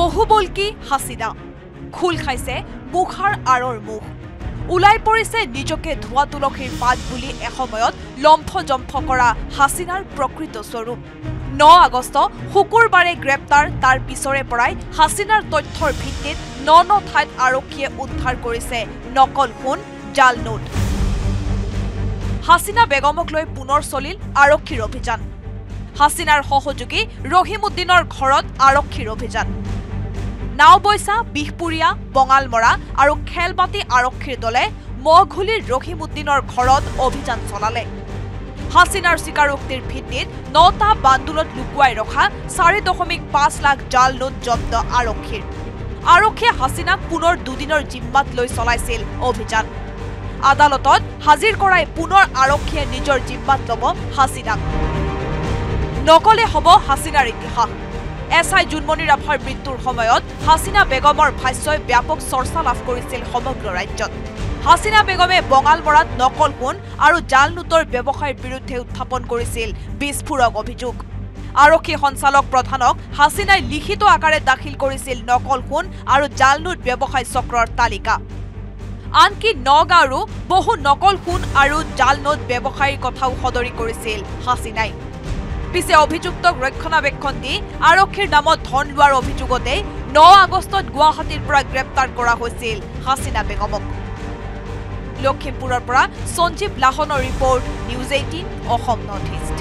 বহুবলকি হাসিনা খুল খাইছে মুখাৰ আৰৰ মুখ উলাই পৰিছে নিজকে ধোৱা তুলসীৰ পাত বুলি এসময়ত লম্ফজম্ফ কৰা হাসিনাৰ প্ৰকৃত স্বৰূপ 9 আগষ্ট শুকুৰবাৰে গ্ৰেপ্তাৰ তাৰ পিছৰে পৰাই হাসিনাৰ তথ্যৰ ভিত্তিত ন ঠাইত আৰক্ষীয়ে উদ্ধাৰ কৰিছে নকল সোণ জাল নোট হাসিনা বেগমক লৈ পুনৰ চলিল আৰক্ষীৰ অভিযান হাসিনাৰ সহযোগী ৰহিমউদ্দিনৰ ঘৰত আৰক্ষীৰ অভিযান নাওবৈছা বিহপুৰীয়া বঙালমৰা আৰু খেলবাতি আৰক্ষীৰ দলে ম'হঘৰ ৰহিমউদ্দিনৰ ঘৰত অভিযান চলালে হাসিনাৰ স্বীকাৰোক্তিৰ ভিত্তিত 9টা বান্দুলত লুকুৱাই ৰখা 4.5 লাখ জাল নোট জব্দ আৰক্ষীয়ে হাসিনাক পুনৰ দুদিনৰ জিম্মাত লৈ চলাইছিল অভিযান আদালতত হাজিৰ কৰাই পুনৰ আৰক্ষীয়ে নিজৰ জিম্মাত ল'ব হাসিনাক নকলে হ'ব হাসিনাৰ ইতিহাস এছআই জুনমণি ৰাভাৰ মৃত্যুৰ সময়ত হাসিনা বেগমৰ ভাষ্যই ব্যাপক চৰ্চা লাভ কৰিছিল সমগ্ৰ ৰাজ্যত হাসিনা বেগমে বঙালমৰাত নকল সোণ আৰু জাল নোটৰ ব্যৱসায়ৰ বিৰুদ্ধে উত্থাপন কৰিছিল বিস্ফোৰক অভিযোগ আৰক্ষী সঞ্চালক প্ৰধানক হাসিনাই লিখিত আকাৰে দাখিল কৰিছিল নকল সোণ আৰু জাল নোট ব্যৱসায় চক্ৰৰ তালিকা আনকি নগাঁৱৰো বহু নকল সোণ আৰু জাল নোট ব্যৱসায়ৰ কথাও সদৰি কৰিছিল হাসিনাই পিছে অভিযুক্তক ৰক্ষণাবেক্ষণ দি আৰক্ষীৰ নামত ধন লোৱাৰ অভিযোগতে 9 আগষ্টত গুৱাহাটীৰ পৰা গ্ৰেপ্তাৰ কৰা হৈছিল হাসিনা বেগমক লখিমপুৰৰ পৰা সঞ্জীৱ লাহনৰ report news 18 Assam north east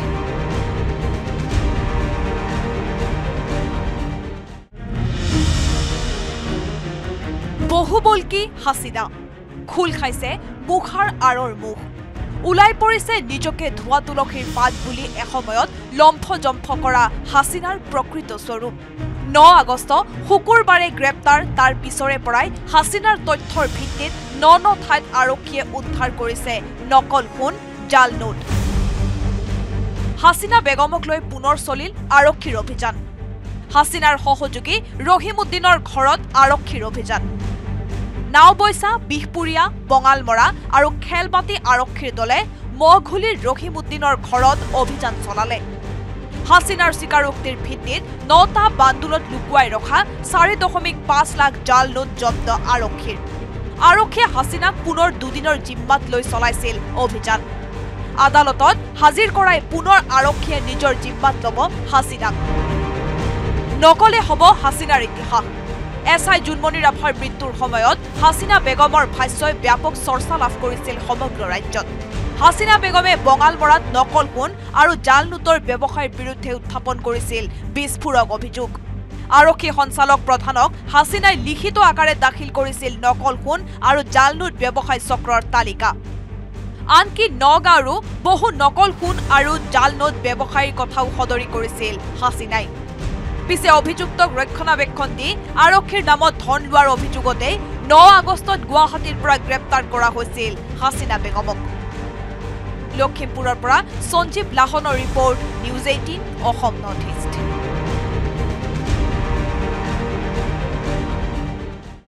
বহুবলকি হাসিনা খুল খাইছে মুখাৰ আৰৰ মুখ উলাই পৰিছে নিজকে ধোৱা তুলসীৰ পাত বুলি এসময়ত লম্ফজম্ফ কৰা হাসিনাৰ প্ৰকৃত স্বৰূপ 9 আগষ্ট শুকুৰবাৰে গ্ৰেপ্তাৰ তাৰ পিছৰে পৰাই হাসিনাৰ তথ্যৰ ভিত্তিত ন ঠাইত আৰক্ষীয়ে উদ্ধাৰ কৰিছে নকল সোণ জাল নোট হাসিনা বেগমক লৈ পুনৰ চলিল আৰক্ষীৰ অভিযান হাসিনাৰ সহযোগী ৰহিমউদ্দিনৰ ঘৰত আৰক্ষীৰ অভিযান নাওবৈছা বিহপুৰীয়া বঙালমৰা আৰু খেলবাতি আৰক্ষীৰ দলে ম'হঘৰ ৰহিমউদ্দিনৰ ঘৰত অভিযান চলালে হাসিনাৰ স্বীকাৰোক্তিৰ ভিত্তিত 9টা বান্দুলত লুকুৱাই ৰখা 4.5 লাখ জাল নোট জব্দ আৰক্ষীয়ে হাসিনাক পুনৰ দুদিনৰ জিম্মাত লৈ চলাইছিল অভিযান আদালতত হাজিৰ কৰাই পুনৰ আৰক্ষীয়ে নিজৰ জিম্মাত ল'ব হাসিনাক নকলে হ'ব হাসিনাৰ ইতিহাস এছআই জুনমণি ৰাভাৰ মৃত্যুৰ সময়ত হাসিনা বেগমৰ ভাষ্যই ব্যাপক চৰ্চা লাভ কৰিছিল সমগ্ৰ ৰাজ্যত হাসিনা বেগমে বঙালমৰাত নকল সোণ আৰু জাল নোটৰ ব্যৱসায়ৰ বিৰুদ্ধে উত্থাপন কৰিছিল বিস্ফোৰক অভিযোগ আৰক্ষী সঞ্চালক প্ৰধানক হাসিনাই লিখিত আকাৰে দাখিল কৰিছিল নকল সোণ আৰু জাল নোট ব্যৱসায় চক্ৰৰ তালিকা আনকি নগাঁৱৰো বহু নকল সোণ আৰু জাল নোট ব্যৱসায়ৰ কথাও সদৰি কৰিছিল হাসিনাই পিছে অভিযুক্তক ৰক্ষণাবেক্ষণ দি আৰক্ষীৰ নামত ধন লোৱাৰ অভিযোগতে 9 আগষ্টত গুৱাহাটীৰ পৰা গ্ৰেপ্তাৰ কৰা হৈছিল হাসিনা বেগমক লখিমপুৰৰ পৰা সঞ্জীৱ লাহনৰ report news 18 Assam north east